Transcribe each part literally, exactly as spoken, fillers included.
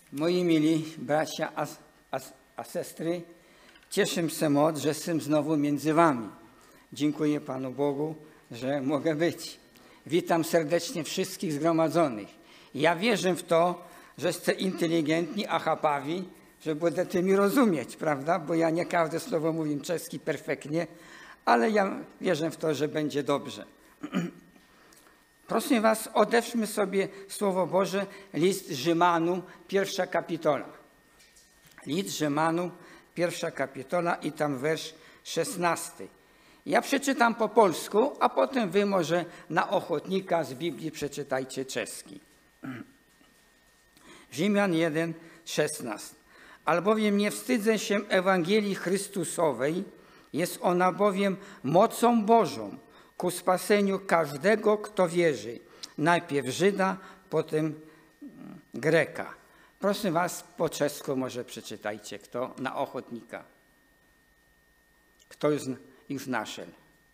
Moi mili bracia a, a, a sestry, cieszę się moc, że jestem znowu między wami. Dziękuję Panu Bogu, że mogę być. Witam serdecznie wszystkich zgromadzonych. Ja wierzę w to, że jesteście inteligentni, a chapawi, że będziecie mi rozumieć, prawda? Bo ja nie każde słowo mówię czeski perfektnie, ale ja wierzę w to, że będzie dobrze. Proszę was, oderzmy sobie Słowo Boże, list Rzymanu, pierwsza kapitola. List Rzymanu, pierwsza kapitola i tam wersz szesnasty. Ja przeczytam po polsku, a potem wy może na ochotnika z Biblii przeczytajcie czeski. Rzymian jeden, szesnaście. Albowiem nie wstydzę się Ewangelii Chrystusowej, jest ona bowiem mocą Bożą ku spaseniu każdego, kto wierzy. Najpierw Żyda, potem Greka. Proszę was, po czesku może przeczytajcie, kto na ochotnika. Kto już, już naszedł.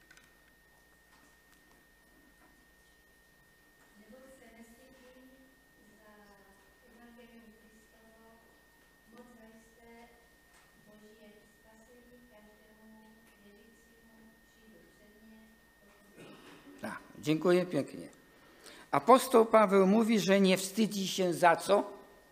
Dziękuję pięknie. Apostoł Paweł mówi, że nie wstydzi się za co?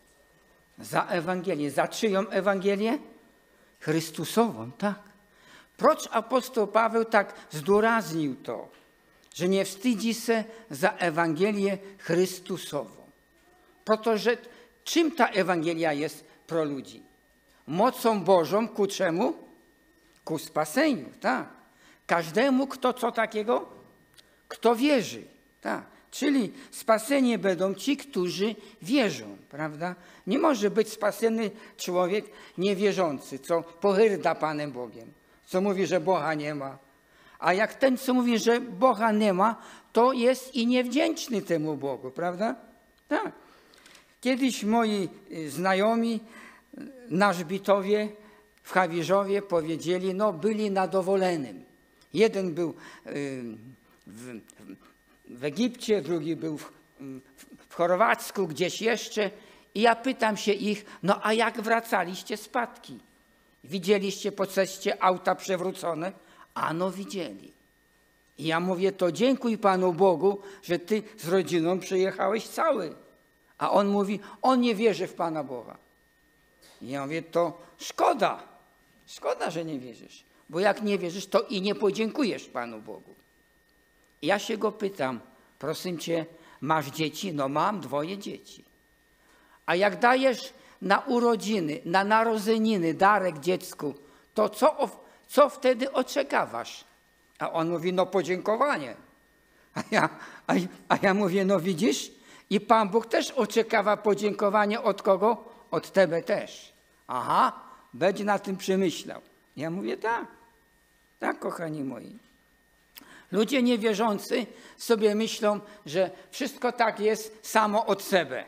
Za Ewangelię. Za czyją Ewangelię? Chrystusową, tak. Procz apostoł Paweł tak zduraźnił to, że nie wstydzi się za Ewangelię Chrystusową. Po to, że czym ta Ewangelia jest pro ludzi? Mocą Bożą ku czemu? Ku spaseniu, tak. Każdemu, kto co takiego? Kto wierzy, tak. Czyli spaseni będą ci, którzy wierzą, prawda? Nie może być spasony człowiek niewierzący, co pohyrda Panem Bogiem, co mówi, że Boga nie ma. A jak ten, co mówi, że Boga nie ma, to jest i niewdzięczny temu Bogu, prawda? Tak. Kiedyś moi znajomi na Żbitowie, w Hawierzowie powiedzieli, no byli nadowolenym. Jeden był yy, W, w Egipcie, drugi był w, w, w Chorwacku, gdzieś jeszcze. I ja pytam się ich, no a jak wracaliście z Patki? Widzieliście po ceście auta przewrócone? Ano widzieli. I ja mówię, to dziękuj Panu Bogu, że ty z rodziną przyjechałeś cały. A on mówi, on nie wierzy w Pana Boga. I ja mówię, to szkoda. Szkoda, że nie wierzysz. Bo jak nie wierzysz, to i nie podziękujesz Panu Bogu. Ja się go pytam, proszę cię, masz dzieci? No mam dwoje dzieci. A jak dajesz na urodziny, na narodzeniny darek dziecku, to co, co wtedy oczekiwasz? A on mówi, no podziękowanie. A ja, a, a ja mówię, no widzisz? I Pan Bóg też oczekiwa podziękowania od kogo? Od tebe też. Aha, będzie na tym przemyślał. Ja mówię, tak, tak, kochani moi. Ludzie niewierzący sobie myślą, że wszystko tak jest samo od siebie.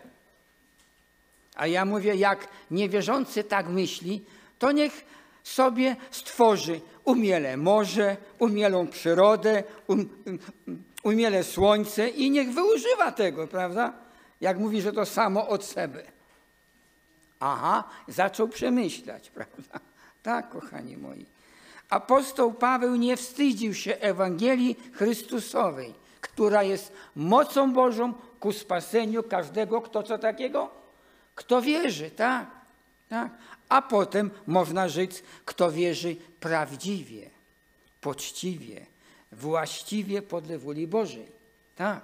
A ja mówię, jak niewierzący tak myśli, to niech sobie stworzy umiele morze, umielą przyrodę, um, um, umiele słońce i niech wyużywa tego, prawda? Jak mówi, że to samo od siebie. Aha, zaczął przemyślać, prawda? Tak, kochani moi. Apostoł Paweł nie wstydził się Ewangelii Chrystusowej, która jest mocą Bożą ku spaseniu każdego, kto co takiego? Kto wierzy, tak, tak. A potem można rzec, kto wierzy prawdziwie, poczciwie, właściwie podle woli Bożej, tak.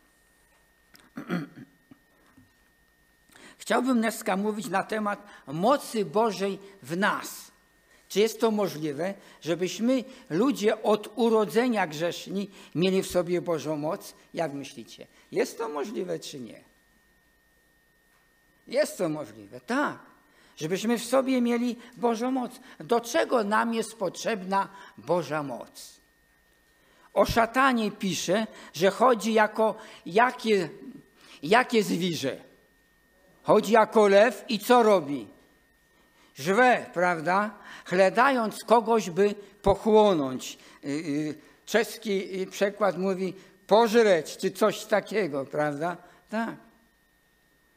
Chciałbym dnes mówić na temat mocy Bożej w nas. Czy jest to możliwe, żebyśmy, ludzie od urodzenia grzeszni, mieli w sobie Bożą moc? Jak myślicie? Jest to możliwe, czy nie? Jest to możliwe, tak. Żebyśmy w sobie mieli Bożą moc. Do czego nam jest potrzebna Boża moc? O szatanie pisze, że chodzi jako jakie, jakie zwierzę. Chodzi jako lew i co robi? Żwe, prawda? Chledając kogoś, by pochłonąć. Czeski przekład mówi pożreć, czy coś takiego, prawda? Tak.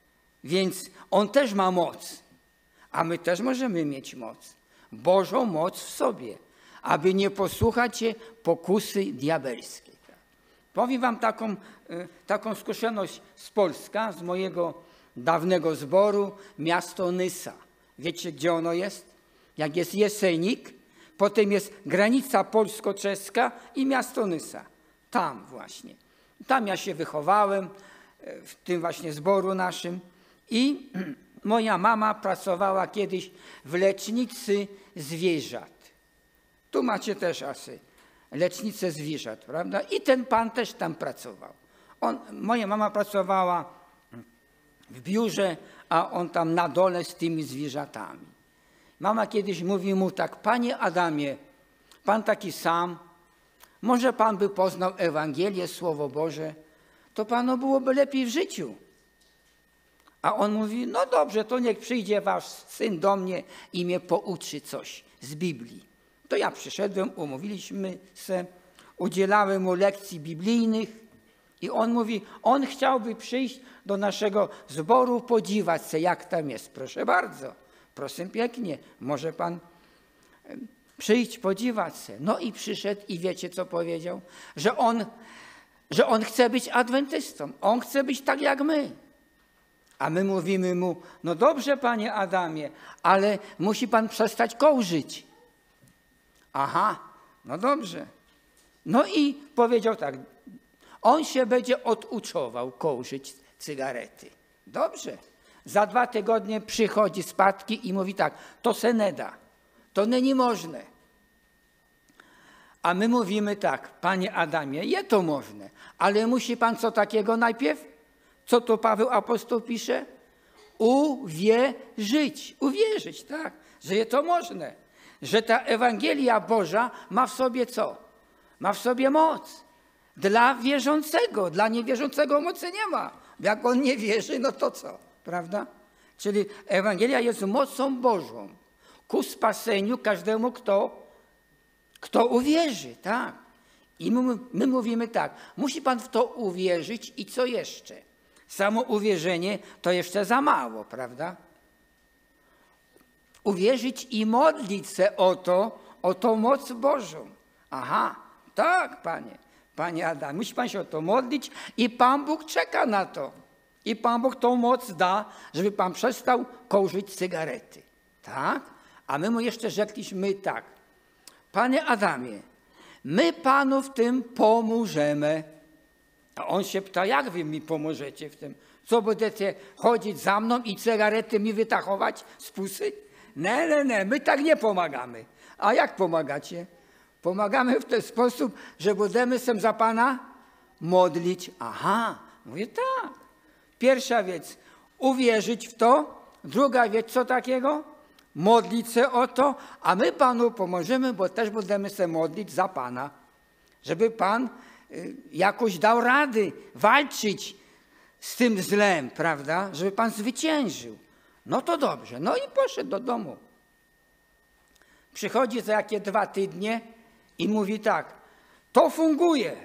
Więc on też ma moc, a my też możemy mieć moc. Bożą moc w sobie, aby nie posłuchać się pokusy diabelskiej. Powiem wam taką, taką skuteczność z Polska, z mojego dawnego zboru, miasto Nysa. Wiecie, gdzie ono jest? Jak jest Jesejnik, potem jest granica polsko-czeska i miasto Nysa. Tam właśnie. Tam ja się wychowałem, w tym właśnie zboru naszym. I moja mama pracowała kiedyś w lecznicy zwierząt. Tu macie też asy, lecznicę zwierząt, prawda? I ten pan też tam pracował. On, moja mama pracowała w biurze, a on tam na dole z tymi zwierzętami. Mama kiedyś mówi mu tak: panie Adamie, pan taki sam, może pan by poznał Ewangelię, Słowo Boże, to panu byłoby lepiej w życiu. A on mówi: no dobrze, to niech przyjdzie wasz syn do mnie i mnie pouczy coś z Biblii. To ja przyszedłem, umówiliśmy się, udzielałem mu lekcji biblijnych i on mówi, on chciałby przyjść do naszego zboru, podziwiać się, jak tam jest. Proszę bardzo, proszę pięknie, może pan przyjść, podziwiać się. No i przyszedł i wiecie, co powiedział? Że on, że on chce być adwentystą, on chce być tak jak my. A my mówimy mu: no dobrze, panie Adamie, ale musi pan przestać kołżyć. Aha, no dobrze. No i powiedział tak: on się będzie oduczował kołżyć cygarety. Dobrze. Za dwa tygodnie przychodzi z Patki i mówi tak: to se nie da, to nie możne. A my mówimy tak: panie Adamie, je to możne, ale musi pan co takiego najpierw? Co to Paweł apostoł pisze? Uwierzyć. Uwierzyć, tak, że je to możne. Że ta Ewangelia Boża ma w sobie co? Ma w sobie moc. Dla wierzącego, dla niewierzącego mocy nie ma. Jak on nie wierzy, no to co? Prawda? Czyli Ewangelia jest mocą Bożą ku spaseniu każdemu, kto, kto uwierzy, tak. I my, my mówimy tak: musi pan w to uwierzyć i co jeszcze? Samo uwierzenie to jeszcze za mało, prawda? Uwierzyć i modlić się o to, o tą moc Bożą. Aha, tak, panie, panie Adam, musi pan się o to modlić i Pan Bóg czeka na to. I Pan Bóg tą moc da, żeby pan przestał kołżyć cygarety. Tak? A my mu jeszcze rzekliśmy tak: panie Adamie, my panu w tym pomożemy. A on się pyta: jak wy mi pomożecie w tym? Co, będziecie chodzić za mną i cygarety mi wytachować z pusy? Nie, nie, nie, my tak nie pomagamy. A jak pomagacie? Pomagamy w ten sposób, że będziemy się za pana modlić. Aha, mówię tak. Pierwsza rzecz, uwierzyć w to. Druga rzecz, co takiego? Modlić się o to, a my panu pomożemy, bo też będziemy się modlić za pana. Żeby pan jakoś dał rady walczyć z tym złem, prawda? Żeby pan zwyciężył. No to dobrze. No i poszedł do domu. Przychodzi za jakie dwa tygodnie i mówi tak: to funguje.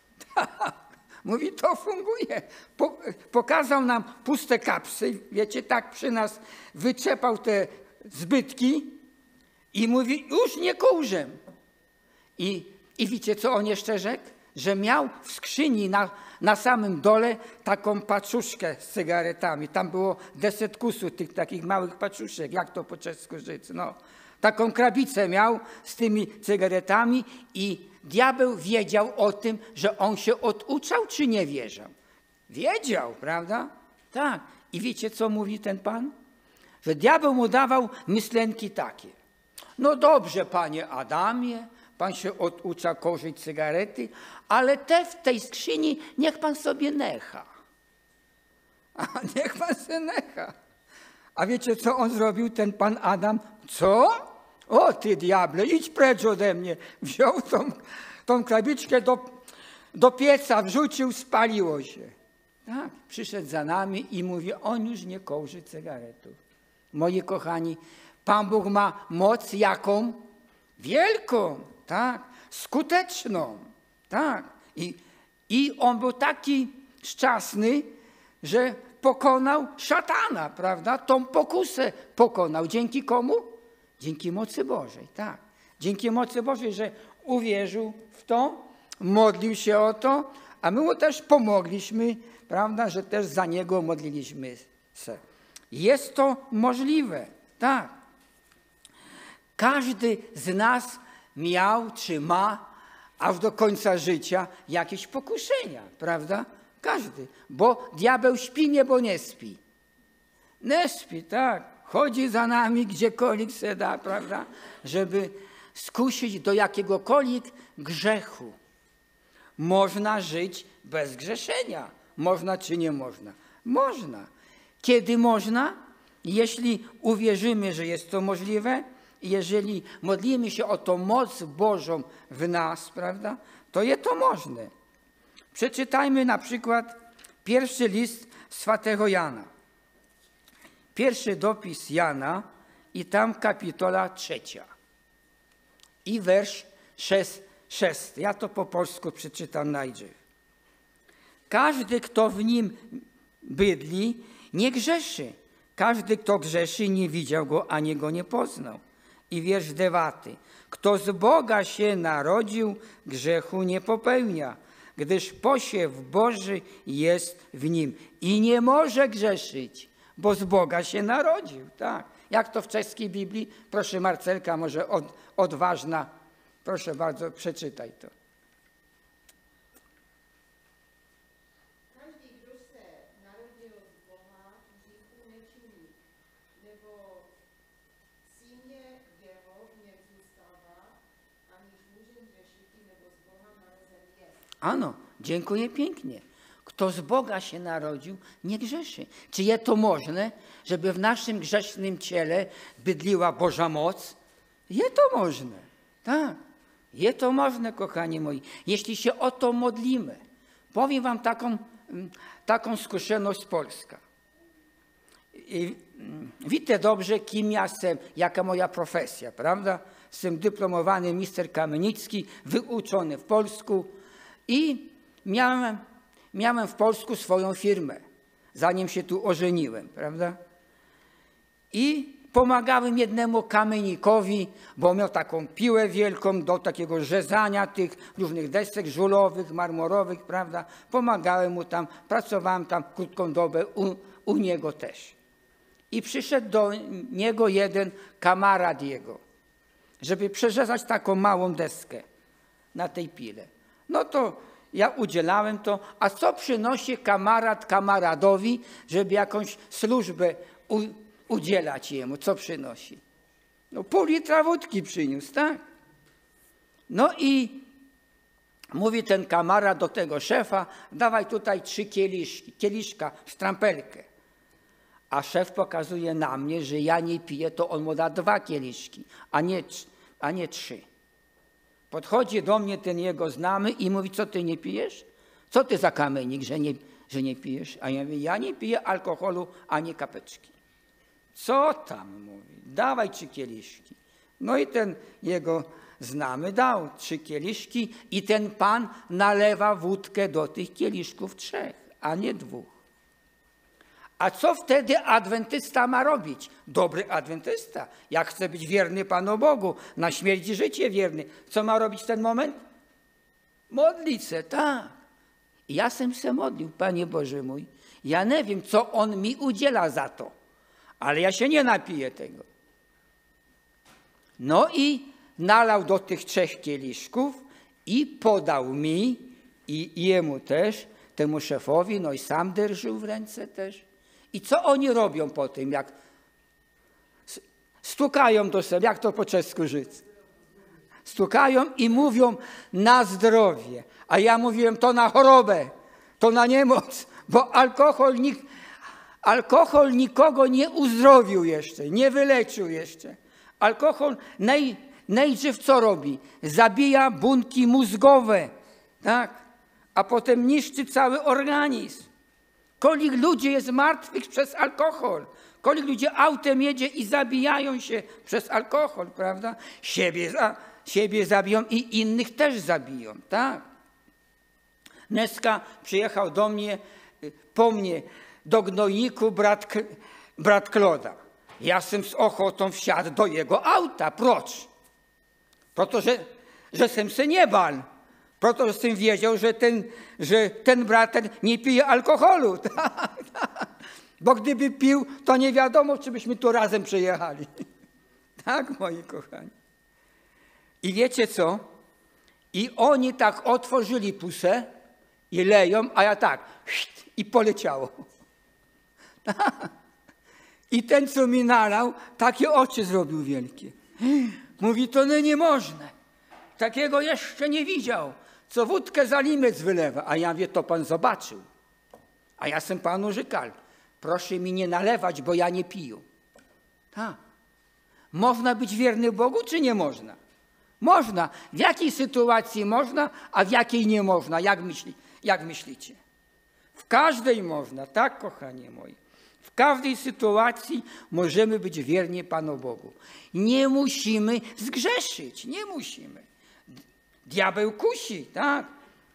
Mówi, to funguje. Po, pokazał nam puste kapsy, wiecie, tak przy nas wyczepał te zbytki i mówi: już nie kołżę. I, i wiecie, co on jeszcze rzekł? Że miał w skrzyni na, na samym dole taką paczuszkę z cygaretami. Tam było deset kusów tych takich małych paczuszek, jak to po czesku rzec. No. Taką krabicę miał z tymi cygaretami i diabeł wiedział o tym, że on się oduczał, czy nie wierzał? Wiedział, prawda? Tak. I wiecie, co mówi ten pan? Że diabeł mu dawał myślenki takie: no dobrze, panie Adamie, pan się oducza kołżyć cygarety, ale te w tej skrzyni niech pan sobie necha. A niech pan se necha. A wiecie, co on zrobił, ten pan Adam? Co? O ty diable, idź precz ode mnie. Wziął tą, tą krabiczkę do, do pieca, wrzucił, spaliło się. Tak, przyszedł za nami i mówi: on już nie kołży cygaretów. Moi kochani, Pan Bóg ma moc jaką? Wielką, tak, skuteczną, tak. I, i on był taki szczęsny, że pokonał szatana, prawda? Tą pokusę pokonał. Dzięki komu? Dzięki mocy Bożej, tak. Dzięki mocy Bożej, że uwierzył w to, modlił się o to, a my mu też pomogliśmy, prawda, że też za niego modliliśmy się. Jest to możliwe, tak. Każdy z nas miał czy ma aż do końca życia jakieś pokuszenia, prawda? Każdy, bo diabeł śpi, niebo nie śpi. Nie śpi, tak. Chodzi za nami gdziekolwiek se da, prawda? Żeby skusić do jakiegokolwiek grzechu. Można żyć bez grzeszenia. Można czy nie można? Można. Kiedy można? Jeśli uwierzymy, że jest to możliwe, jeżeli modlimy się o tą moc Bożą w nas, prawda, to jest to możne. Przeczytajmy na przykład pierwszy list świętego Jana. Pierwszy dopis Jana i tam kapitola trzecia. I wersz szósty. Ja to po polsku przeczytam najpierw. Każdy, kto w nim bydli, nie grzeszy. Każdy, kto grzeszy, nie widział go, ani go nie poznał. I wiersz dziewiąty. Kto z Boga się narodził, grzechu nie popełnia, gdyż posiew Boży jest w nim i nie może grzeszyć, bo z Boga się narodził. Tak. Jak to w czeskiej Biblii? Proszę Marcelka, może od, odważna. Proszę bardzo, przeczytaj to. Ano, dziękuję pięknie. Kto z Boga się narodził, nie grzeszy. Czy jest to możne, żeby w naszym grzesznym ciele bydliła Boża moc? Jest to możne. Tak. Jest to możne, kochani moi. Jeśli się o to modlimy. Powiem wam taką, taką skuteczność z Polska. I widzę dobrze, kim ja jestem, jaka moja profesja, prawda? Jestem dyplomowany mister Kamienicki, wyuczony w Polsku. I miałem, miałem w Polsku swoją firmę, zanim się tu ożeniłem, prawda? I pomagałem jednemu kamienikowi, bo miał taką piłę wielką do takiego rzezania tych różnych desek żulowych, marmorowych, prawda? Pomagałem mu tam, pracowałem tam krótką dobę u, u niego też. I przyszedł do niego jeden kamarad jego, żeby przerzezać taką małą deskę na tej pile. No to ja udzielałem to, a co przynosi kamarad kamaradowi, żeby jakąś służbę u, udzielać jemu? Co przynosi? No pół litra wódki przyniósł, tak? No i mówi ten kamarad do tego szefa, dawaj tutaj trzy kieliszki, kieliszka, sztrampelkę. A szef pokazuje na mnie, że ja nie piję, to on mu da dwa kieliszki, a nie, a nie trzy. Podchodzi do mnie ten jego znajomy i mówi, co ty nie pijesz? Co ty za kamienik, że nie, że nie pijesz? A ja mówię, ja nie piję alkoholu, ani kapeczki. Co tam, mówi, dawaj trzy kieliszki. No i ten jego znajomy dał trzy kieliszki i ten pan nalewa wódkę do tych kieliszków trzech, a nie dwóch. A co wtedy adwentysta ma robić? Dobry adwentysta, jak chce być wierny Panu Bogu, na śmierć i życie wierny. Co ma robić w ten moment? Modlić się, tak. I ja sem się modlił, Panie Boże mój. Ja nie wiem, co On mi udziela za to, ale ja się nie napiję tego. No i nalał do tych trzech kieliszków i podał mi i jemu też, temu szefowi, no i sam drżył w ręce też. I co oni robią po tym, jak stukają do siebie, jak to po czesku żyć? Stukają i mówią na zdrowie. A ja mówiłem, to na chorobę, to na niemoc, bo alkohol, nik, alkohol nikogo nie uzdrowił jeszcze, nie wyleczył jeszcze. Alkohol naj, najpierw co robi? Zabija bunki mózgowe, tak? A potem niszczy cały organizm. Kolik ludzi jest martwych przez alkohol. Kolik ludzi autem jedzie i zabijają się przez alkohol, prawda? Siebie, za, siebie zabiją i innych też zabiją, tak? Dneska przyjechał do mnie, po mnie do gnojniku brat, brat Kloda. Ja jsem z ochotą wsiadł do jego auta. Proč? Proto, że, że jsem se nie bał. Proto, że jsem wiedział, że ten, że ten brat ten nie pije alkoholu. Bo gdyby pił, to nie wiadomo, czy byśmy tu razem przyjechali. Tak, moi kochani. I wiecie co? I oni tak otworzyli pusę i leją, a ja tak i poleciało. I ten, co mi nalał, takie oczy zrobił wielkie. Mówi, to no nie można. Takiego jeszcze nie widział, co wódkę za limec wylewa. A ja wie, to pan zobaczył. A ja sem panu rzekał, proszę mi nie nalewać, bo ja nie piję. Tak. Można być wierny Bogu, czy nie można? Można. W jakiej sytuacji można, a w jakiej nie można? Jak, myśli, jak myślicie? W każdej można, tak, kochani moi. W każdej sytuacji możemy być wierni Panu Bogu. Nie musimy zgrzeszyć, nie musimy. Diabeł kusi, tak?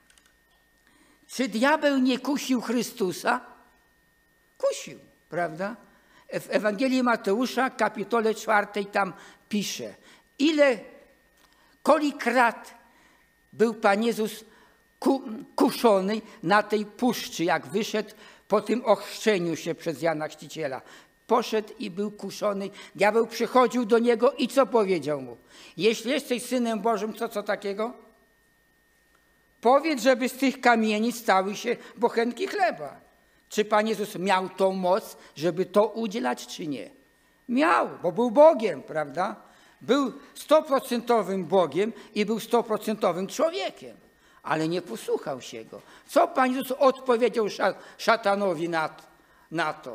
Czy diabeł nie kusił Chrystusa? Kusił, prawda? W Ewangelii Mateusza, kapitole czwartej, tam pisze, ile, kolikrat był Pan Jezus ku, kuszony na tej puszczy, jak wyszedł po tym ochrzczeniu się przez Jana Chrzciciela. Poszedł i był kuszony. Diabeł przychodził do niego i co powiedział mu? Jeśli jesteś Synem Bożym, co co takiego? Powiedz, żeby z tych kamieni stały się bochenki chleba. Czy Pan Jezus miał tą moc, żeby to udzielać, czy nie? Miał, bo był Bogiem, prawda? Był stoprocentowym Bogiem i był stoprocentowym człowiekiem, ale nie posłuchał się go. Co Pan Jezus odpowiedział szatanowi na, na to?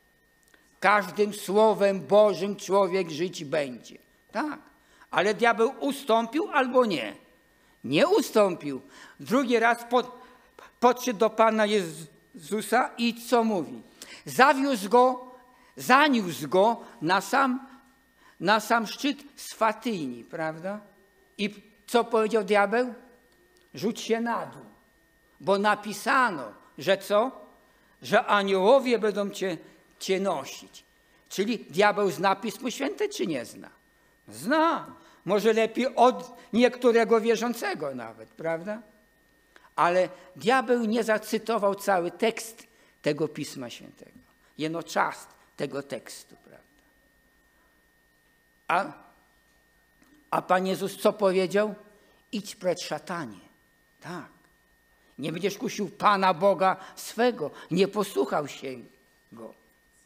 Każdym słowem Bożym człowiek żyć będzie. Tak, ale diabeł ustąpił albo nie? Nie ustąpił. Drugi raz pod, podszedł do Pana Jezusa i co mówi? Zawiózł go, zaniósł go na sam, na sam szczyt Swatyni, prawda? I co powiedział diabeł? Rzuć się na dół, bo napisano, że co? Że aniołowie będą cię, cię nosić. Czyli diabeł zna Pismo Święte, czy nie zna? Zna. Może lepiej od niektórego wierzącego nawet, prawda? Ale diabeł nie zacytował cały tekst tego Pisma Świętego. Jeno czas tego tekstu, prawda? A, a Pan Jezus co powiedział? Idź precz, szatanie. Tak. Nie będziesz kusił Pana Boga swego. Nie posłuchał się Go.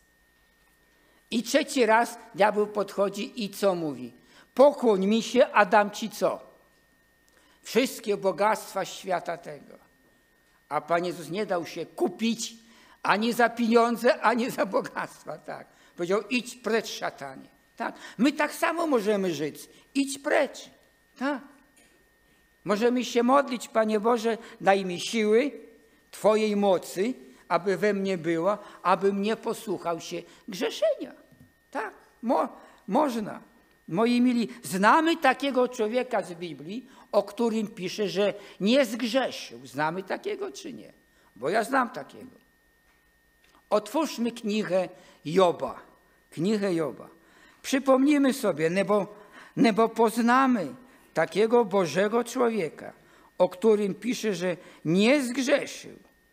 I trzeci raz diabeł podchodzi i co mówi? Pokłoń mi się, a dam ci co? Wszystkie bogactwa świata tego. A Pan Jezus nie dał się kupić ani za pieniądze, ani za bogactwa. Tak. Powiedział, idź precz, szatanie. Tak. My tak samo możemy żyć. Idź precz. Tak. Możemy się modlić, Panie Boże, daj mi siły Twojej mocy, aby we mnie była, abym nie posłuchał się grzeszenia. Tak, mo, można. Moi mili, znamy takiego człowieka z Biblii, o którym pisze, że nie zgrzeszył. Znamy takiego czy nie? Bo ja znam takiego. Otwórzmy knigę Joba. Knigę Joba. Przypomnijmy sobie, nebo, nebo poznamy takiego Bożego człowieka, o którym pisze, że nie zgrzeszył.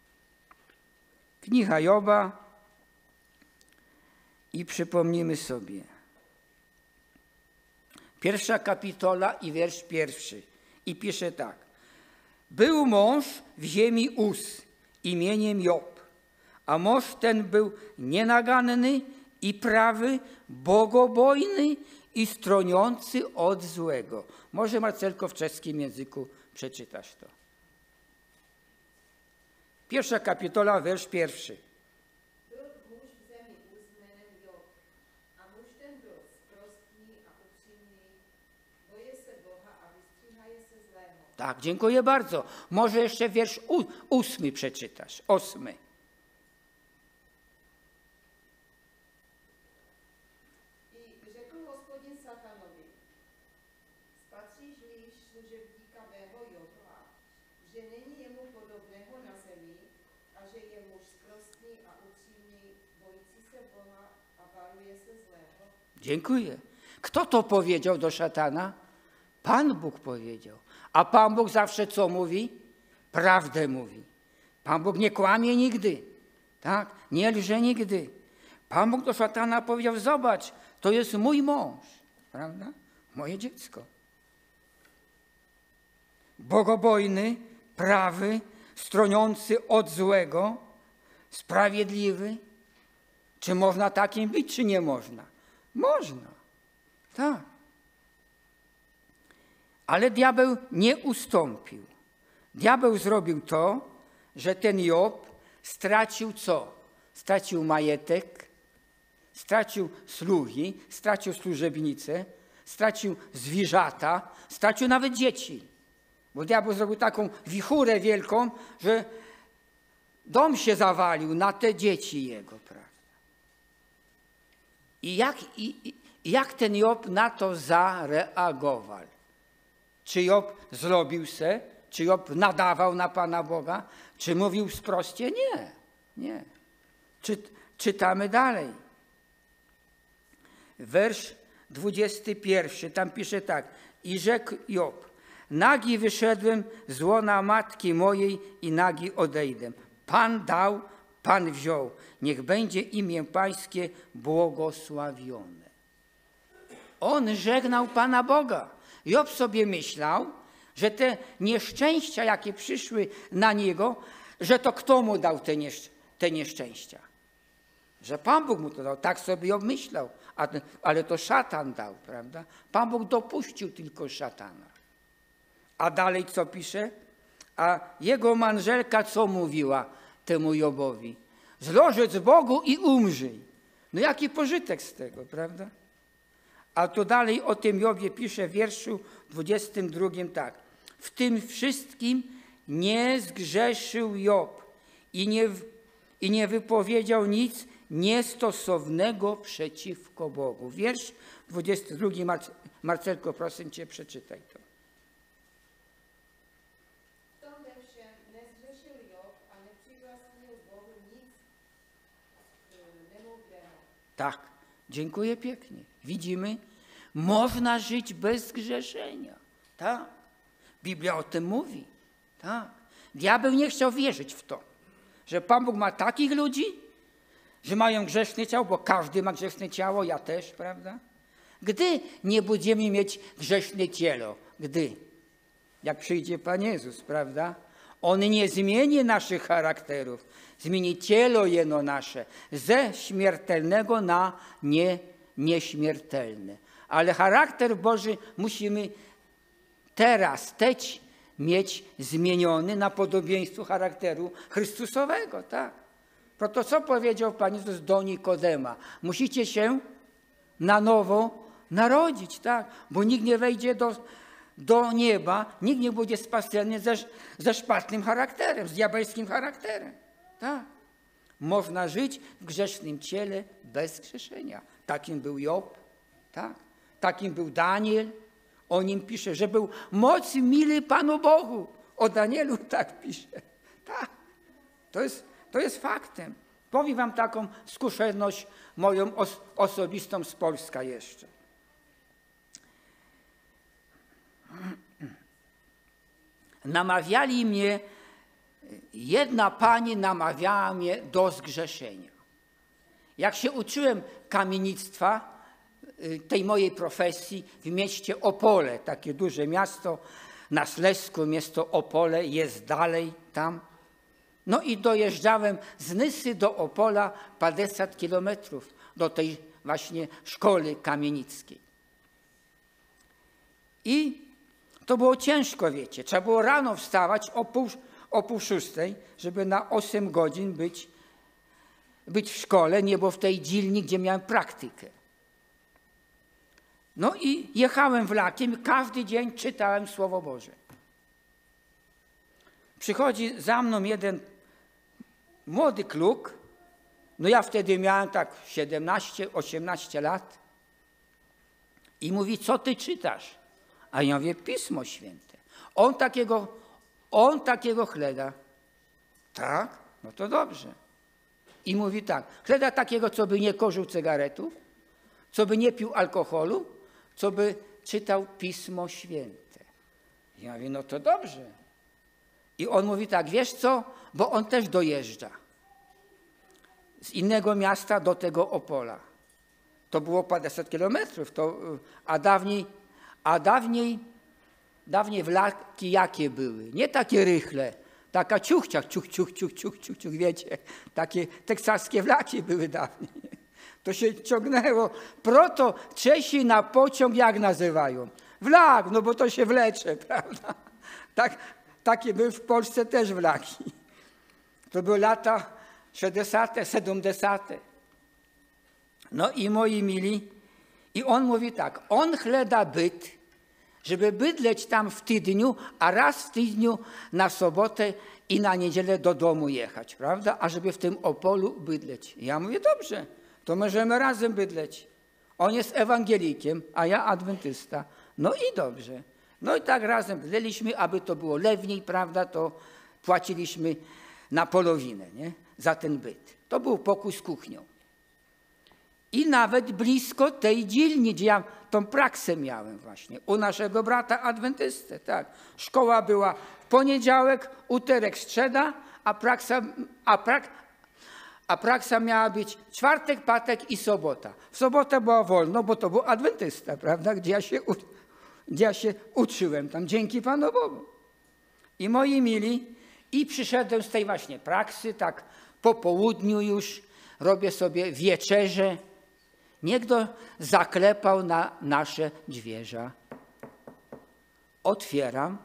Kniga Joba i przypomnimy sobie. Pierwsza kapitola i wiersz pierwszy. I pisze tak. Był mąż w ziemi Uz imieniem Job, a mąż ten był nienaganny i prawy, bogobojny i stroniący od złego. Może Marcelko w czeskim języku przeczytasz to. Pierwsza kapitola, wiersz pierwszy. Byl muž v zemi Uz jménem Job, a muž ten byl sprostný a upřímný, boje se Boha a wystrzegає se zlého. Tak, dziękuję bardzo. Może jeszcze wiersz u, ósmy przeczytasz. Ósmy. I řekl Hospodin satanovi, spatříš líž služebníka mého Joba, že není jemu podobného na zemi a že je muž sprostný a upřímně chce Boha a varuje se zlého? Dziękuję. Kto to powiedział do szatana? Pan Bóg powiedział. A Pan Bóg zawsze co mówi? Prawdę mówi. Pan Bóg nie kłamie nigdy. Tak? Nie lże nigdy. Pan Bóg do szatana powiedział, zobacz, to jest mój mąż. Prawda? Moje dziecko. Bogobojny, prawy, stroniący od złego, sprawiedliwy. Czy można takim być, czy nie można? Można. Tak. Ale diabeł nie ustąpił. Diabeł zrobił to, że ten Job stracił co? Stracił majątek, stracił sługi, stracił służebnicę, stracił zwierzęta, stracił nawet dzieci. Bo diabeł zrobił taką wichurę wielką, że dom się zawalił na te dzieci jego, prawda? I jak, i, i jak ten Job na to zareagował? Czy Job zrobił se? Czy Job nadawał na Pana Boga? Czy mówił sproście? Nie, nie. Czy, czytamy dalej. Wersz dwudziesty pierwszy, tam pisze tak. I rzekł Job, nagi wyszedłem z łona matki mojej i nagi odejdę. Pan dał, Pan wziął. Niech będzie imię Pańskie błogosławione. On żegnał Pana Boga. Job sobie myślał, że te nieszczęścia, jakie przyszły na niego, że to kto mu dał te, niesz te nieszczęścia? Że Pan Bóg mu to dał. Tak sobie Job myślał. A ten, ale to szatan dał, prawda? Pan Bóg dopuścił tylko szatana. A dalej co pisze? A jego manżelka co mówiła temu Jobowi? Złożec Bogu i umrzyj. No jaki pożytek z tego, prawda? A to dalej o tym Jobie pisze w wierszu dwudziestym drugim tak. W tym wszystkim nie zgrzeszył Job i nie, i nie wypowiedział nic niestosownego przeciwko Bogu. Wiersz dwudziesty drugi. Marcelko, proszę cię, przeczytaj to. V tom ve všem nezřešil Job a nepřivlastnil Bohu nic e, nemoudrého. Tak, dziękuję pięknie. Widzimy, można żyć bez zgrzeszenia. Tak, Biblia o tym mówi. Tak. Diabeł nie chciał wierzyć w to, że Pan Bóg ma takich ludzi, że mają grzeszne ciało, bo każdy ma grzeszne ciało, ja też, prawda? Gdy nie będziemy mieć grzeszne ciało, gdy, jak przyjdzie Pan Jezus, prawda? On nie zmieni naszych charakterów, zmieni ciało jeno nasze ze śmiertelnego na nie, nieśmiertelne. Ale charakter Boży musimy teraz, teć mieć zmieniony na podobieństwo charakteru Chrystusowego, tak? Pro to co powiedział Pan Jezus do Nikodema? Musicie się na nowo narodzić, tak? Bo nikt nie wejdzie do, do nieba, nikt nie będzie spasony ze, ze szpatnym charakterem, z diabelskim charakterem, tak? Można żyć w grzesznym ciele bez grzeszenia. Takim był Job, tak? Takim był Daniel. O nim pisze, że był moc mily Panu Bogu. O Danielu tak pisze. Tak, to jest, to jest faktem. Powiem wam taką skuteczność moją os osobistą z Polska jeszcze. Namawiali mnie, jedna pani namawiała mnie do zgrzeszenia. Jak się uczyłem kamiennictwa, tej mojej profesji w mieście Opole, takie duże miasto na Śląsku, miasto Opole jest dalej tam. No i dojeżdżałem z Nysy do Opola pięćdziesiąt kilometrów do tej właśnie szkoły kamienickiej. I to było ciężko, wiecie. Trzeba było rano wstawać o pół, o pół szóstej, żeby na osiem godzin być, być w szkole, nie było w tej dzielni, gdzie miałem praktykę. No i jechałem vlakiem i każdy dzień czytałem Słowo Boże. Przychodzi za mną jeden młody kluk, no ja wtedy miałem tak siedemnaście, osiemnaście lat i mówi, co ty czytasz? A ja mówię, Pismo Święte. On takiego, on takiego chleba. Tak? No to dobrze. I mówi tak, chleba takiego, co by nie kurzył cygaretów, co by nie pił alkoholu, co by czytał Pismo Święte. Ja mówię, no to dobrze. I on mówi tak, wiesz co, bo on też dojeżdża z innego miasta do tego Opola. To było pięćdziesiąt kilometrów, to, a dawniej, a dawniej, dawniej wlaki jakie były? Nie takie rychle, taka ciuchciach, ciuch, ciuch, ciuch, ciuch, ciuch, ciuch, wiecie, takie teksaskie wlaki były dawniej. To się ciągnęło. Proto Czesi na pociąg jak nazywają? Wlak, no bo to się wlecze, prawda? Tak, takie były w Polsce też wlaki. To były lata sześćdziesiąte, siedemdziesiąte. No i moi mili, i on mówi tak, on chleda byt, żeby bydleć tam w tygodniu, a raz w tygodniu na sobotę i na niedzielę do domu jechać, prawda? A żeby w tym Opolu bydleć. Ja mówię, dobrze, to możemy razem bydleć. On jest ewangelikiem, a ja adwentysta. No i dobrze. No i tak razem bydleliśmy, aby to było lewniej, prawda, to płaciliśmy na polowinę, nie? Za ten byt. To był pokój z kuchnią. I nawet blisko tej dzielni, gdzie ja tą praksę miałem właśnie, u naszego brata adwentysty, tak. Szkoła była w poniedziałek, uterek, strzeda, a praksa, a, prak, a praksa miała być czwartek, patek i sobota. W sobotę była wolno, bo to był adwentysta, prawda, gdzie ja się, gdzie ja się uczyłem tam, dzięki Panu Bogu. I moi mili, i przyszedłem z tej właśnie praksy, tak po południu już, robię sobie wieczerzę. Niegdo zaklepał na nasze drzwierza. Otwieram.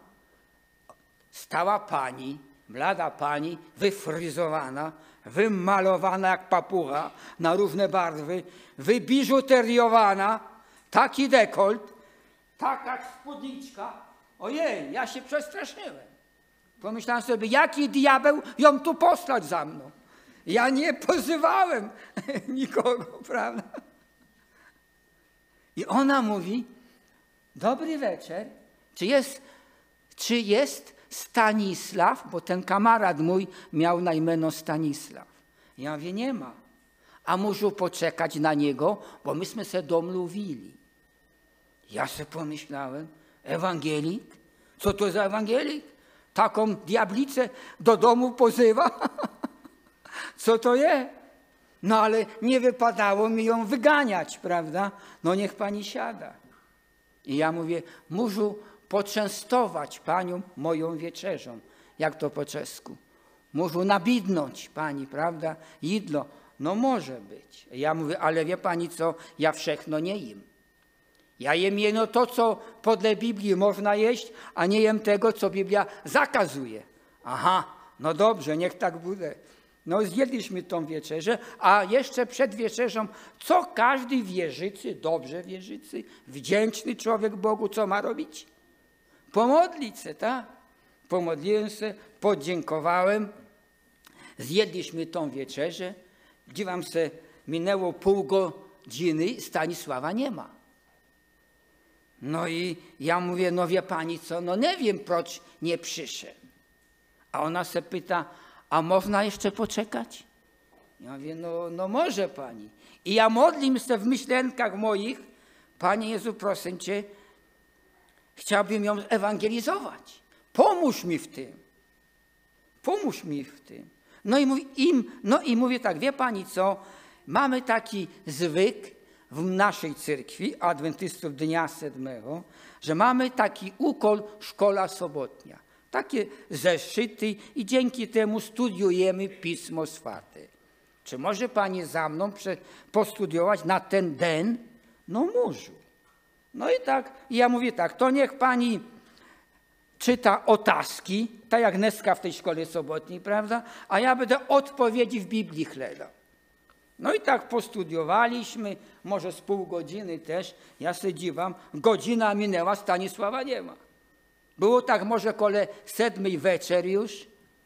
Stała pani, mlada pani, wyfryzowana, wymalowana jak papuga na różne barwy, wybiżuteriowana, taki dekolt, taka spódniczka. Ojej, ja się przestraszyłem. Pomyślałem sobie, jaki diabeł ją tu posłać za mną. Ja nie pozywałem nikogo, prawda? I ona mówi, dobry wieczór, czy jest, czy jest Stanisław, bo ten kamarad mój miał na imię Stanisław. Ja mówię, nie ma. A muszę poczekać na niego, bo myśmy się domluvili. Ja sobie pomyślałem, ewangelik? Co to za ewangelik? Taką diablicę do domu pozywa? Co to jest? No ale nie wypadało mi ją wyganiać, prawda? No niech pani siada. I ja mówię, muszę poczęstować panią moją wieczerzą. Jak to po czesku? Muszę nabidnąć pani, prawda? Jidlo. No może być. Ja mówię, ale wie pani co, ja wszechno nie jem. Ja jem jeno to, co podle Biblii można jeść, a nie jem tego, co Biblia zakazuje. Aha, no dobrze, niech tak będzie. No zjedliśmy tą wieczerzę, a jeszcze przed wieczerzą, co każdy wierzycy, dobrze wierzycy, wdzięczny człowiek Bogu, co ma robić? Pomodlić się, tak? Pomodliłem się, podziękowałem, zjedliśmy tą wieczerzę, dziwam się, minęło pół godziny, Stanisława nie ma. No i ja mówię, no wie pani co, no nie wiem, proč nie przyszedł. A ona se pyta, a można jeszcze poczekać? Ja mówię, no, no może pani. I ja modlim się w myślenkach moich, Panie Jezu, proszę Cię, chciałbym ją ewangelizować. Pomóż mi w tym. Pomóż mi w tym. No i, mówi, im, no i mówię tak, wie pani co, mamy taki zwyk w naszej cyrkwi, adwentystów Dnia Siódmego, że mamy taki ukol szkoła sobotnia. Takie zeszyty i dzięki temu studiujemy Pismo Święte. Czy może pani za mną postudiować na ten den? No może. No i tak, ja mówię tak, to niech pani czyta otaski, tak jak Neska w tej szkole sobotniej, prawda? A ja będę odpowiedzi w Biblii chleba. No i tak postudiowaliśmy, może z pół godziny też, ja się dziwam, godzina minęła, Stanisława nie ma. Było tak może kole siedmej wieczór już.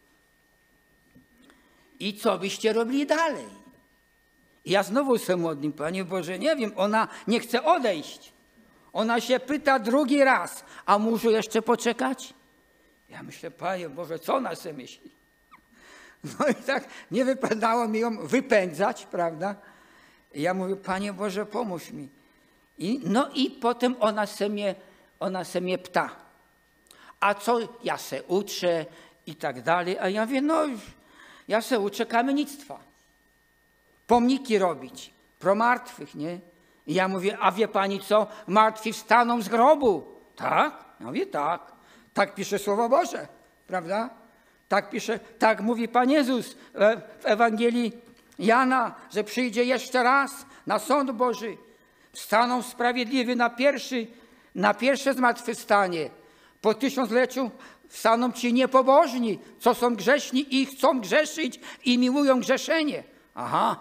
I co byście robili dalej? I ja znowu się modlim, Panie Boże, nie wiem, ona nie chce odejść. Ona się pyta drugi raz, a muszę jeszcze poczekać? Ja myślę, Panie Boże, co ona sobie myśli? No i tak nie wypadało mi ją wypędzać, prawda? I ja mówię, Panie Boże, pomóż mi. I, no i potem ona se mnie, ona se mnie pta. A co ja se uczę i tak dalej. A ja mówię, no ja se uczę kamiennictwa. Pomniki robić, pro martwych, nie? I ja mówię, a wie pani co? Martwi wstaną z grobu. Tak? Ja mówię, tak. Tak pisze Słowo Boże, prawda? Tak pisze, tak mówi Pan Jezus w Ewangelii Jana, że przyjdzie jeszcze raz na sąd Boży. Wstaną sprawiedliwi na pierwszy, na pierwsze zmartwychwstanie. Po tysiącleciu wstaną ci niepobożni, co są grzeszni i chcą grzeszyć i miłują grzeszenie. Aha.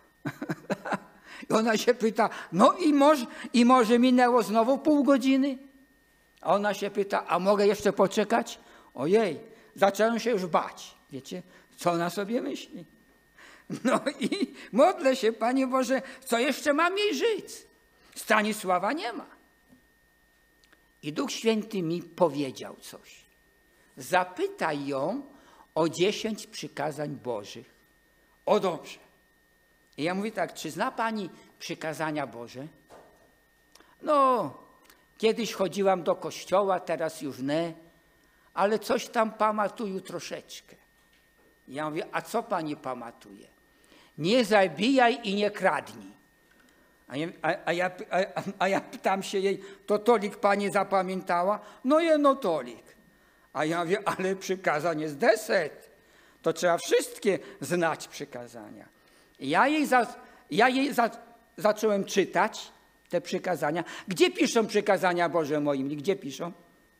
I ona się pyta, no i może, i może minęło znowu pół godziny? A ona się pyta, a mogę jeszcze poczekać? Ojej, zacząłem się już bać. Wiecie, co ona sobie myśli? No i modlę się, Panie Boże, co jeszcze mam jej żyć? Stanisława nie ma. I Duch Święty mi powiedział coś. Zapytaj ją o dziesięć przykazań Bożych. O dobrze. I ja mówię tak, czy zna Pani przykazania Boże? No, kiedyś chodziłam do kościoła, teraz już nie, ale coś tam pamatuju troszeczkę. Ja mówię, a co Pani pamatuje? Nie zabijaj i nie kradnij. A ja, a, a, ja, a, a ja pytam się jej, to tolik Pani zapamiętała? No jedno tolik. A ja mówię, ale przykazań jest deset. To trzeba wszystkie znać przykazania. Ja jej, za, ja jej za, zacząłem czytać te przykazania. Gdzie piszą przykazania Boże moim? Gdzie piszą?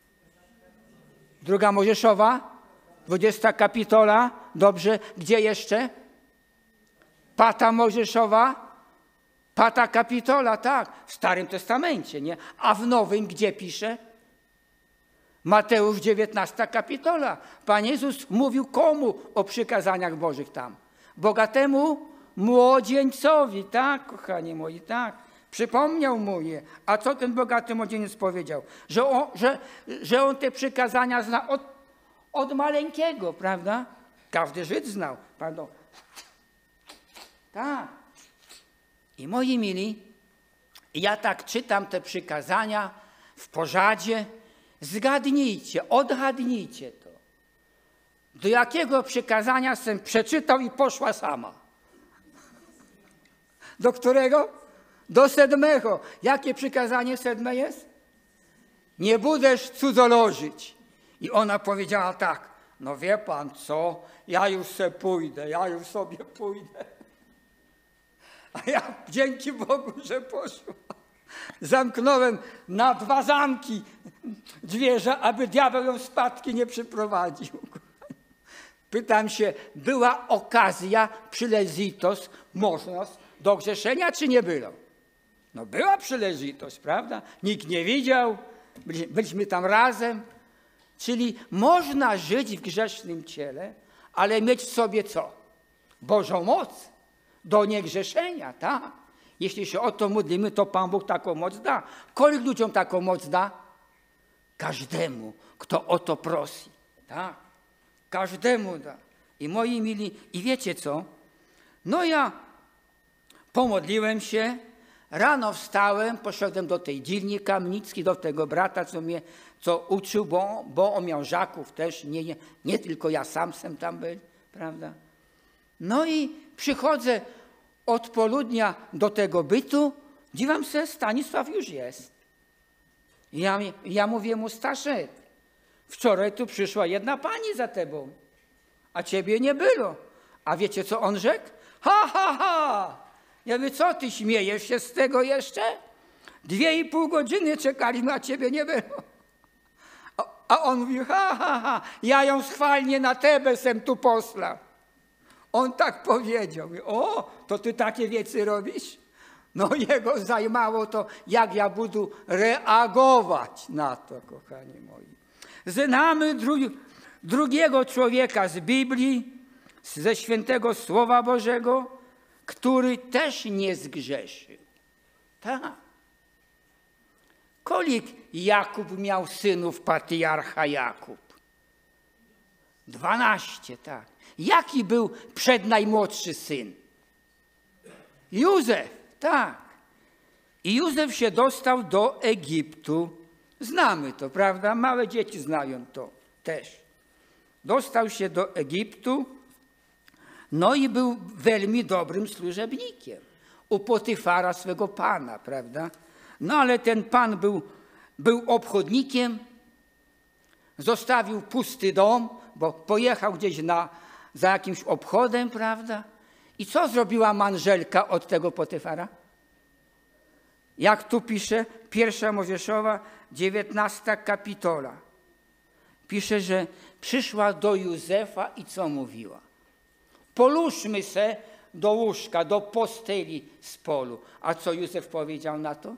Druga Mojżeszowa, dwudziesta kapitola. Dobrze. Gdzie jeszcze? Pata Mojżeszowa, Pata kapitola, tak. W Starym Testamencie, nie? A w Nowym gdzie pisze? Mateusz dziewiętnasta kapitola. Pan Jezus mówił komu o przykazaniach Bożych tam? Bogatemu młodzieńcowi, tak, kochani moi, tak. Przypomniał mu je. A co ten bogaty młodzieniec powiedział? Że on, że, że on te przykazania zna od, od maleńkiego, prawda? Każdy Żyd znał, pardon. Tak. I moi mili, ja tak czytam te przykazania w porzadzie. Zgadnijcie, odgadnijcie to. Do jakiego przykazania jsem przeczytał i poszła sama? Do którego? Do siódmego. Jakie przykazanie siódme jest? Nie będziesz cudzolożyć. I ona powiedziała tak, no wie pan co, ja już se pójdę, ja już sobie pójdę. A ja dzięki Bogu, że poszła. Zamknąłem na dwa zamki zwierzę, aby diabeł ją spadki nie przyprowadził. Pytam się, była okazja, przylezitość, możliwość do grzeszenia, czy nie było? No była przylezitość, prawda? Nikt nie widział, byliśmy tam razem. Czyli można żyć w grzesznym ciele, ale mieć w sobie co? Bożą moc do niegrzeszenia, tak? Jeśli się o to modlimy, to Pan Bóg taką moc da. Kolik ludziom taką moc da? Każdemu, kto o to prosi. Tak? Każdemu da. I moi mili, i wiecie co? No ja pomodliłem się, rano wstałem, poszedłem do tej dzielni Kamnickiej, do tego brata, co mnie co uczył, bo, bo on miał żaków też, nie, nie, nie tylko ja sam sem tam był, prawda? No i przychodzę od południa do tego bytu, dziwam się, Stanisław już jest. Ja, ja mówię mu, Staszek, wczoraj tu przyszła jedna pani za tebą, a ciebie nie było. A wiecie, co on rzekł? Ha, ha, ha! Ja mówię, co ty śmiejesz się z tego jeszcze? Dwie i pół godziny czekaliśmy, a ciebie nie było. A, a on mówi, ha, ha, ha, ja ją schwalnie na tebe sem tu posłał. On tak powiedział, o, to ty takie wiece robisz? No jego zajmało to, jak ja będę reagować na to, kochani moi. Znamy dru drugiego człowieka z Biblii, ze świętego Słowa Bożego, który też nie zgrzeszył. Tak. Kolik Jakub miał synów, patriarcha Jakub? Dwanaście, tak. Jaki był przednajmłodszy syn? Józef, tak. I Józef się dostał do Egiptu. Znamy to, prawda? Małe dzieci znają to też. Dostał się do Egiptu, no i był veľmi dobrym służebnikiem u Potyfara, swego pana, prawda? No ale ten pan był, był obchodnikiem, zostawił pusty dom, bo pojechał gdzieś na, za jakimś obchodem, prawda? I co zrobiła Manżelka od tego Potyfara? Jak tu pisze, pierwsza Mojżeszowa, dziewiętnasta kapitola. Pisze, że przyszła do Józefa i co mówiła? Połóżmy se do łóżka, do posteli z polu. A co Józef powiedział na to?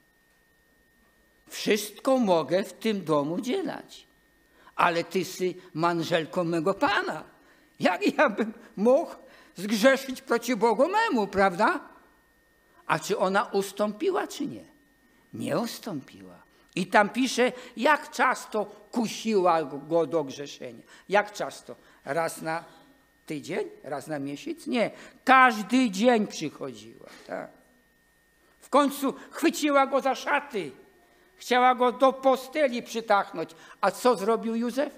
Wszystko mogę w tym domu dzielać, ale ty sy Manżelką mego Pana. Jak ja bym mógł zgrzeszyć przeciw Bogu memu, prawda? A czy ona ustąpiła, czy nie? Nie ustąpiła. I tam pisze, jak często kusiła go do grzeszenia. Jak często? Raz na tydzień? Raz na miesiąc? Nie. Każdy dzień przychodziła. Tak. W końcu chwyciła go za szaty. Chciała go do posteli przytachnąć. A co zrobił Józef?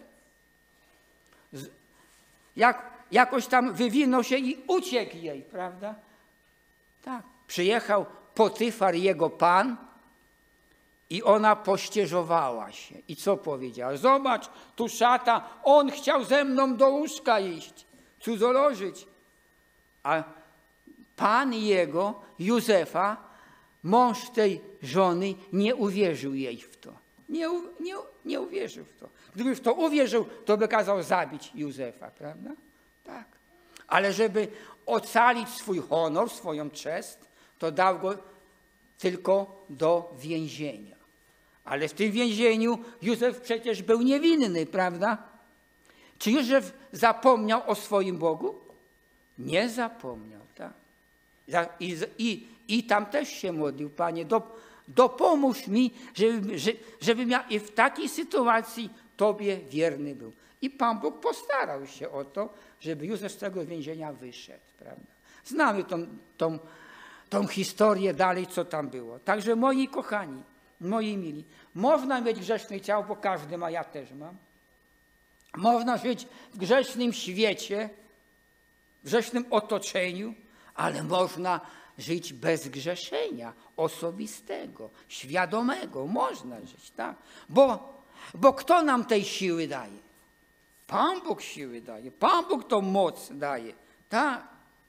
Jak, jakoś tam wywinął się i uciekł jej, prawda? Tak. Przyjechał Potyfar, jego pan, i ona pościeżowała się. I co powiedziała? Zobacz, tu szata, on chciał ze mną do łóżka iść, cudzolożyć. A pan jego, Józefa, mąż tej żony, nie uwierzył jej w to. Nie, nie, nie uwierzył w to. Gdyby w to uwierzył, to by kazał zabić Józefa, prawda? Tak. Ale żeby ocalić swój honor, swoją czest, to dał go tylko do więzienia. Ale w tym więzieniu Józef przecież był niewinny, prawda? Czy Józef zapomniał o swoim Bogu? Nie zapomniał, tak. I, i, i tam też się modlił, Panie, do, dopomóż mi, żeby, żebym ja i w takiej sytuacji Tobie wierny był. I Pan Bóg postarał się o to, żeby Józef z tego więzienia wyszedł, prawda? Znamy tą, tą, tą historię dalej, co tam było. Także moi kochani, moi mili, można mieć grzeszne ciało, bo każdy ma, ja też mam. Można żyć w grzesznym świecie, w grzesznym otoczeniu, ale można żyć bez grzeszenia osobistego, świadomego. Można żyć, tak? Bo, bo kto nam tej siły daje? Pan Bóg siły daje. Pan Bóg tą moc daje. Tak.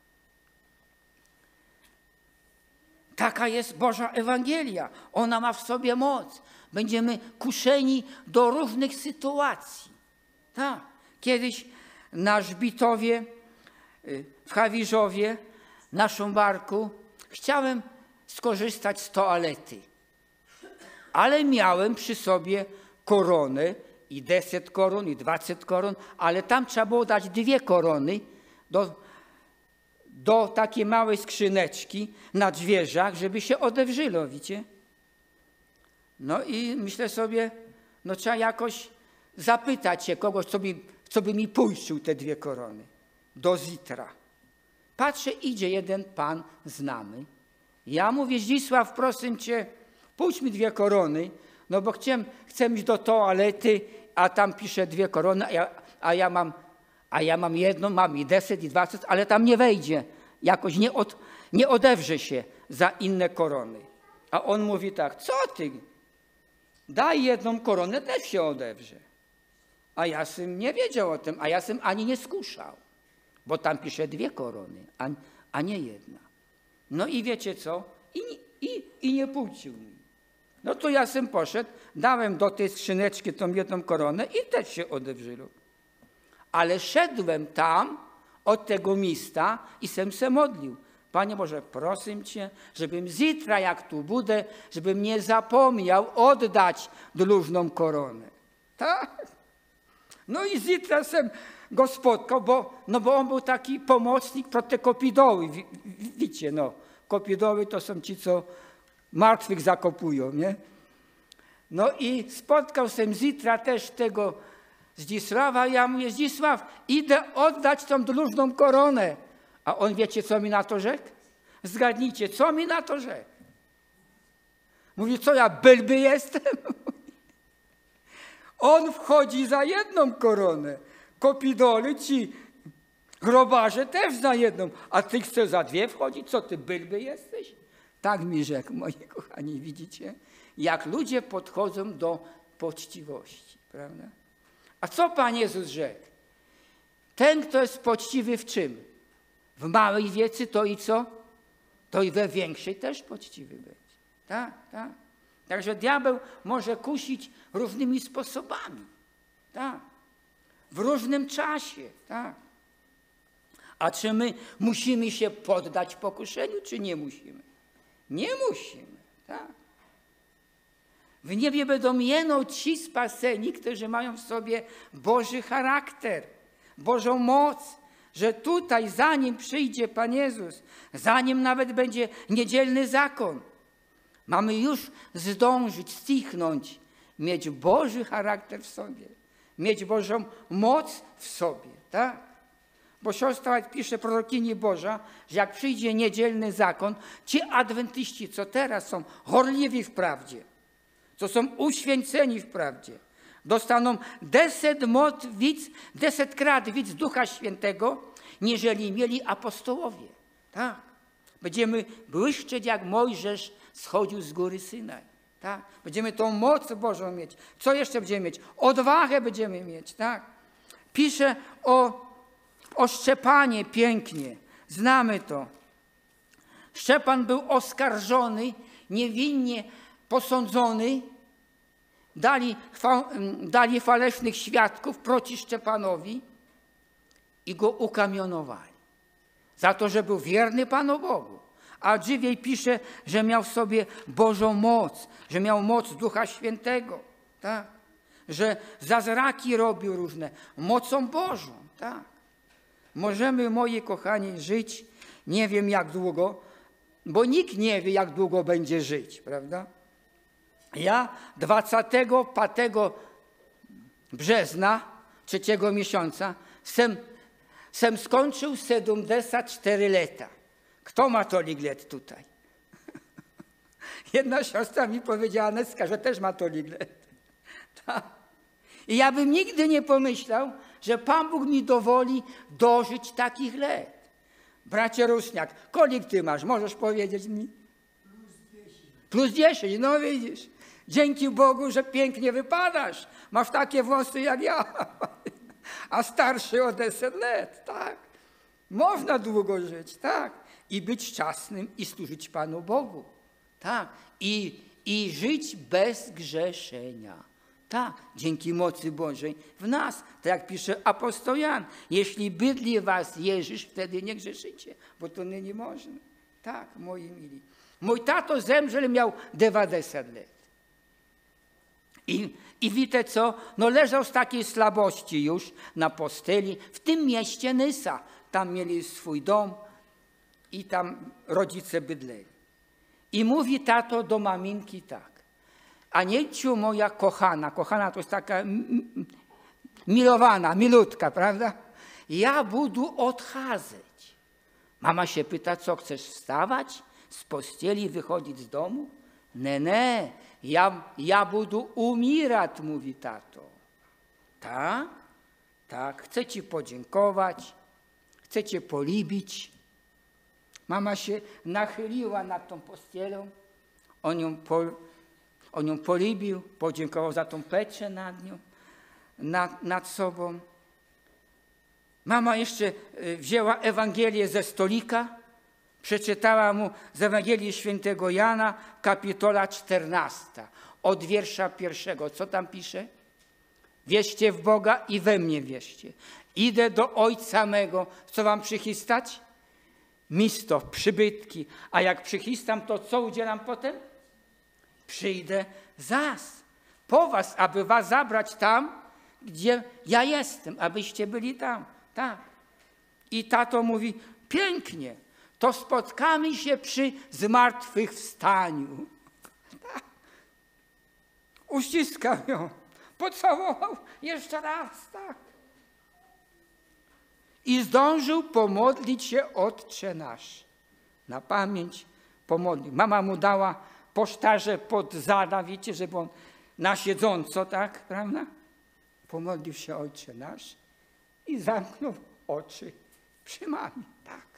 Taka jest Boża Ewangelia. Ona ma w sobie moc. Będziemy kuszeni do różnych sytuacji. Tak. Kiedyś na Żbitowie, w Hawierzowie, na Szumbarku, chciałem skorzystać z toalety. Ale miałem przy sobie koronę i deset koron, i dwadzieścia koron, ale tam trzeba było dać dwie korony do, do takiej małej skrzyneczki na drzwierzach, żeby się odewrzyło, wiecie? No i myślę sobie, no trzeba jakoś zapytać się kogoś, co by, co by mi puścił te dwie korony do Zitra. Patrzę, idzie jeden pan znamy. Ja mówię, Zdzisław, proszę cię, puść mi dwie korony, no bo chcę, chcę iść do toalety, a tam pisze dwie korony, a ja, a ja, mam, a ja mam jedną, mam i deset, i dwadzieścia, ale tam nie wejdzie. Jakoś nie, od, nie odewrze się za inne korony. A on mówi tak, co ty? Daj jedną koronę, też się odewrze. A ja sym nie wiedział o tym, a ja sym ani nie skuszał. Bo tam pisze dwie korony, a, a nie jedna. No i wiecie co? I, i, i nie puścił mi. No to ja sem poszedł, dałem do tej skrzyneczki tą jedną koronę i też się odewrzyło. Ale szedłem tam od tego miejsca i sem se modlił. Panie Boże, proszę Cię, żebym zitra jak tu będę, żebym nie zapomniał oddać dłużną koronę. Tak? No i zitra sem go spotkał, bo, no bo on był taki pomocnik pro te kopidoły. Widzicie, no, kopidoły to są ci, co martwych zakopują, nie? No i spotkał sem zitra też tego Zdzisława, ja mówię, Zdzisław, idę oddać tą dróżną koronę. A on, wiecie, co mi na to rzekł? Zgadnijcie, co mi na to rzekł? Mówi, co ja, bylby jestem? On wchodzi za jedną koronę. Kopidoly, ci grobarze też za jedną. A ty chcesz za dwie wchodzić? Co ty, bylby jesteś? Tak mi rzekł, moi kochani, widzicie? Jak ludzie podchodzą do poczciwości, prawda? A co Pan Jezus rzekł? Ten, kto jest poczciwy w czym? W małej wiecy to i co? To i we większej też poczciwy będzie. Tak, tak. Także diabeł może kusić różnymi sposobami. Tak. W różnym czasie. Tak. A czy my musimy się poddać pokuszeniu, czy nie musimy? Nie musimy. Tak. W niebie będą jeno ci spaseni, którzy mają w sobie Boży charakter, Bożą moc, że tutaj, zanim przyjdzie Pan Jezus, zanim nawet będzie niedzielny zakon, mamy już zdążyć, stichnąć, mieć Boży charakter w sobie, mieć Bożą moc w sobie, tak? Bo siostra pisze, prorokini Boża, że jak przyjdzie niedzielny zakon, ci adwentyści, co teraz są horliwi w prawdzie, co są uświęceni w prawdzie, dostaną deset mot widz, deset krat widz Ducha Świętego, niżeli mieli apostołowie. Tak. Będziemy błyszczeć, jak Mojżesz schodził z góry Synaj. Tak. Będziemy tą moc Bożą mieć. Co jeszcze będziemy mieć? Odwagę będziemy mieć. Tak. Pisze o, o Szczepanie pięknie. Znamy to. Szczepan był oskarżony, niewinnie posądzony. Dali, dali falesznych świadków proti Szczepanowi i go ukamionowali. Za to, że był wierny Panu Bogu. A żywiej pisze, że miał w sobie Bożą moc, że miał moc Ducha Świętego. Tak? Że zazraki robił różne. Mocą Bożą. Tak? Możemy, moi kochani, żyć nie wiem jak długo, bo nikt nie wie, jak długo będzie żyć. Prawda? Ja dwudziestego piątego brzezna, trzeciego miesiąca, sem, sem skończył siedemdziesiąt cztery lata. Kto ma tolik lat tutaj? Jedna siostra mi powiedziała, Neska, że też ma tolik lat. Ta. I ja bym nigdy nie pomyślał, że Pan Bóg mi dowoli dożyć takich lat. Bracie Rusniak, kolik ty masz? Możesz powiedzieć mi? Plus dziesięć, no widzisz. Dzięki Bogu, że pięknie wypadasz. Masz takie włosy jak ja. A starszy o deset lat, tak. Można długo żyć, tak. I być szczęsnym i służyć Panu Bogu. Tak. I, i żyć bez grzeszenia. Tak. Dzięki mocy Bożej w nas. Tak jak pisze apostoł Jan. Jeśli bydli was jeżysz, wtedy nie grzeszycie. Bo to nie, nie można. Tak, moi mili. Mój tato zemrzel miał dziewięćdziesiąt lat. I, I wiecie co? No leżał z takiej słabości już na posteli w tym mieście Nysa. Tam mieli swój dom i tam rodzice bydleli. I mówi tato do maminki tak. Anielciu moja kochana, kochana to jest taka milowana, milutka, prawda? Ja budu odchadzać. Mama się pyta, co chcesz wstawać? Z postieli wychodzić z domu? Nie, nie, ja, ja budu umierać, mówi tato. Tak? Tak, chcę ci podziękować, chcę cię polibić. Mama się nachyliła nad tą postielą, on ją, po, on ją polibił, podziękował za tą peczę nad nią, nad, nad sobą. Mama jeszcze wzięła Ewangelię ze stolika, przeczytała mu z Ewangelii Świętego Jana, kapitola czternasta, od wiersza pierwszego. Co tam pisze? Wierzcie w Boga i we mnie wierzcie. Idę do Ojca mego. Co wam przychystać? Misto, przybytki. A jak przychistam, to co udzielam potem? Przyjdę zas, po was, aby was zabrać tam, gdzie ja jestem, abyście byli tam. Tak. I tato mówi, pięknie, to spotkamy się przy zmartwychwstaniu. Tak. Uściskam ją. Pocałował jeszcze raz, tak. I zdążył pomodlić się Otcze Nasz. Na pamięć pomodlił. Mama mu dała posztarze pod zada, wiecie, żeby on na siedząco, tak, prawda? Pomodlił się Ojcze Nasz i zamknął oczy przy mamie, tak.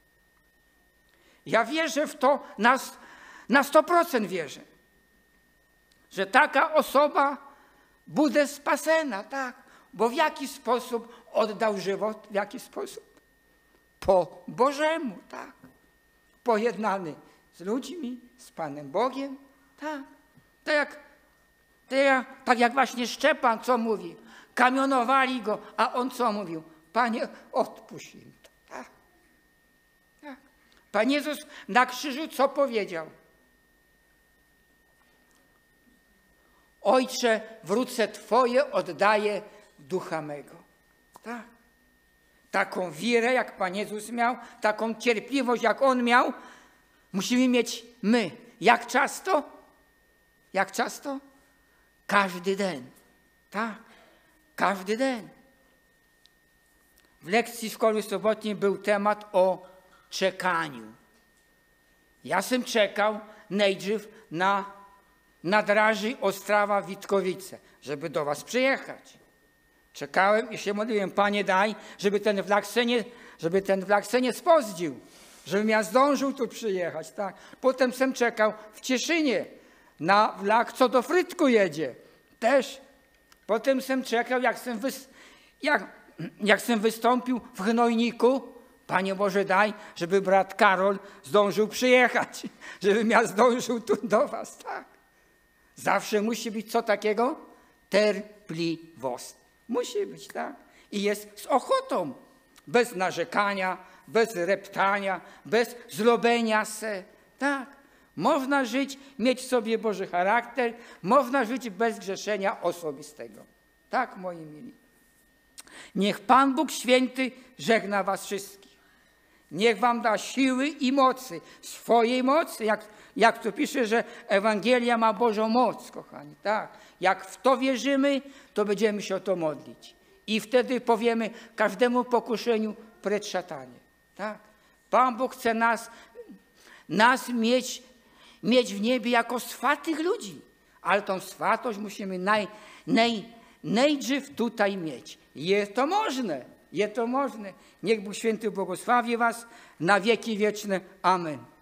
Ja wierzę w to, na, na sto procent wierzę, że taka osoba będzie spasena, tak. Bo w jaki sposób oddał żywot? W jaki sposób? Po Bożemu, tak. Pojednany z ludźmi, z Panem Bogiem, tak. Tak jak, tak jak, tak jak właśnie Szczepan, co mówi? Kamionowali go, a on co mówił? Panie, odpuść im to, tak. Tak. Pan Jezus na krzyżu co powiedział? Ojcze, w ręce Twoje oddaję ducha mego. Tak. Taką wierę, jak Pan Jezus miał, taką cierpliwość, jak On miał, musimy mieć my. Jak często? Jak często? Każdy dzień. Tak. Każdy dzień. W lekcji szkoły sobotniej był temat o czekaniu. Ja sam czekał najpierw na, na draży Ostrawa-Witkowice, żeby do was przyjechać. Czekałem i się modliłem, Panie daj, żeby ten vlak się nie, żeby ten vlak się nie spozdził, żebym ja zdążył tu przyjechać. Tak. Potem sam czekał w Cieszynie na vlak, co do Frytku jedzie. Też. Potem sam czekał, jak sam, wys, jak, jak sam wystąpił w Gnojniku. Panie Boże daj, żeby brat Karol zdążył przyjechać, żebym ja zdążył tu do was. Tak. Zawsze musi być co takiego? Terpliwość. Musi być, tak? I jest z ochotą, bez narzekania, bez reptania, bez zlobenia se, tak? Można żyć, mieć sobie Boży charakter, można żyć bez grzeszenia osobistego. Tak, moi mili. Niech Pan Bóg Święty żegna was wszystkich. Niech wam da siły i mocy, swojej mocy, jak, jak to pisze, że Ewangelia ma Bożą moc, kochani, tak? Jak w to wierzymy, to będziemy się o to modlić. I wtedy powiemy każdemu pokuszeniu precz szatanie. Tak? Pan Bóg chce nas, nas mieć, mieć w niebie jako swatych ludzi. Ale tą swatość musimy naj, naj, najpierw tutaj mieć. Jest to możne. Jest to możne. Niech Bóg Święty błogosławi was na wieki wieczne. Amen.